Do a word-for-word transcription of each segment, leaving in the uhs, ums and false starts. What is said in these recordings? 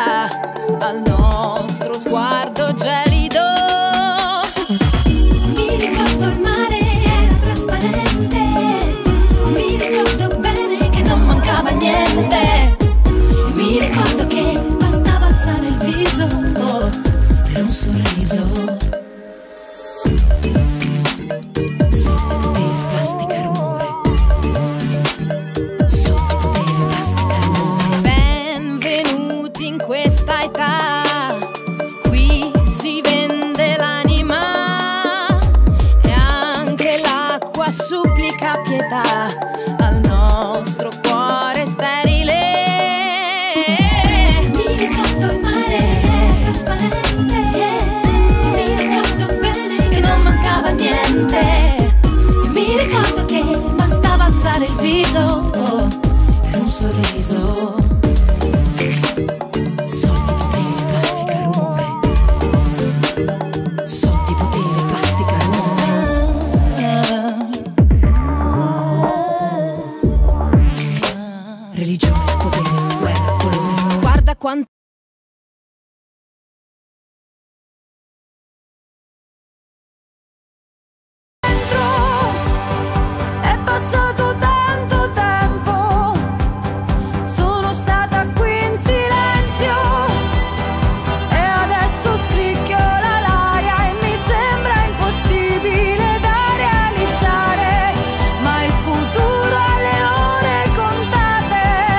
pietà al nostro sguardo gelido. Mi ricordo il mare era trasparente, mi ricordo bene che non mancava niente, e mi ricordo che bastava alzare il viso oh, per un sorriso. Supplica pietà al nostro cuore sterile. Mi ricordo il mare trasparente, mi ricordo bene che non mancava niente, e mi ricordo che bastava alzare il viso oh, per un sorriso. Religione, potere, guerra, colore. Guarda quanto è passato tanto tempo, sono stata qui in silenzio e adesso scricchiola l'aria e mi sembra impossibile da realizzare, ma il futuro ha le ore contate.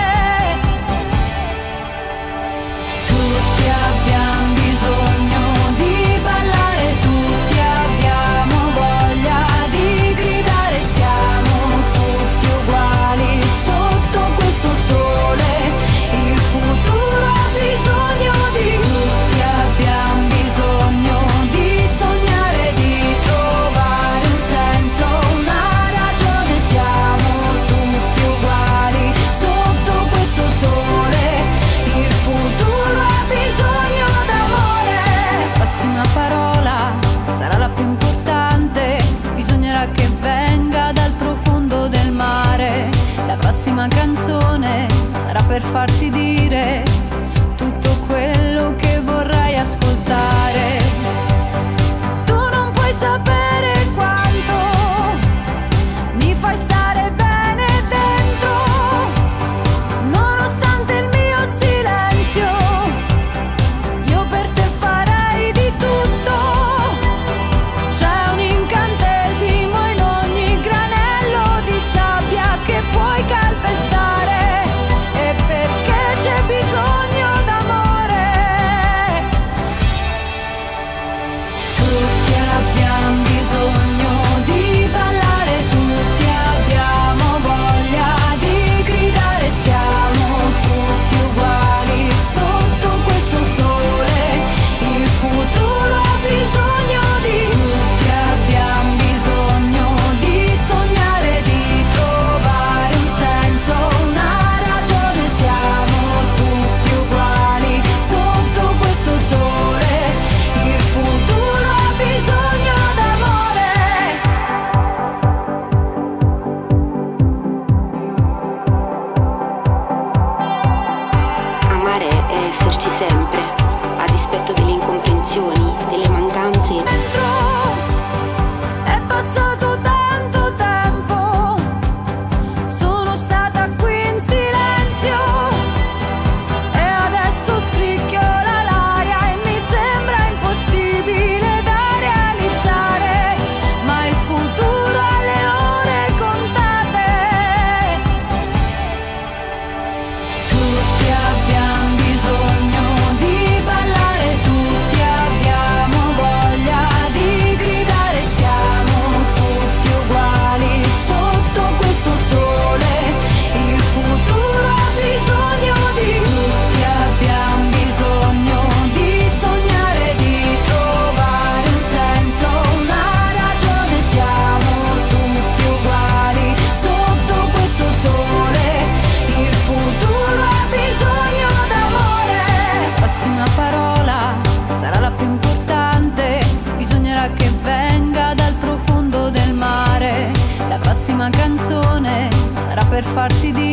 Tutti abbiamo bisogno di ballare, tutti abbiamo voglia di gridare, siamo tutti uguali sotto questo sole, il futuro ha bisogno di tutti, abbiamo bisogno di sognare, di trovare un senso, una ragione, siamo tutti uguali sotto questo sole, il futuro ha bisogno d'amore. La prossima parola sarà la più importante, bisognerà che venga dal profondo del mare, la prossima canzone sarà per farti dire tutto quello che vorrai ascoltare. Tu non puoi sapere quanto mi fai stare bene dentro, nonostante il mio silenzio, io per te farei di tutto. C'è un incantesimo in ogni granello di sabbia che puoi calpestare, e perché c'è bisogno d'amore. Tutti abbiamo bisogno di ballare, tutti abbiamo voglia di gridare, siamo tutti uguali sotto questo sole, il futuro ha bisogno di tutti, abbiamo bisogno di sognare, di trovare un senso, una ragione, siamo tutti uguali sotto questo sole, il futuro ha bisogno d'amore. Amare è esserci sempre, a dispetto delle incomprensioni, delle mancanze. Dentro è passato tanto tempo, sono stata qui in silenzio e adesso scricchiola l'aria e mi sembra impossibile da realizzare, ma il futuro ha le ore contate. Tutti abbiamo bisogno di ballare, tutti abbiamo voglia di gridare, siamo tutti uguali sotto questo sole, il futuro ha bisogno di tutti, abbiamo bisogno di sognare, di trovare un senso, una ragione, siamo tutti uguali sotto questo sole, il futuro ha bisogno d'amore. La prossima parola sarà la più importante, bisognerà che venga dal profondo del mare, la prossima canzone sarà per farti dire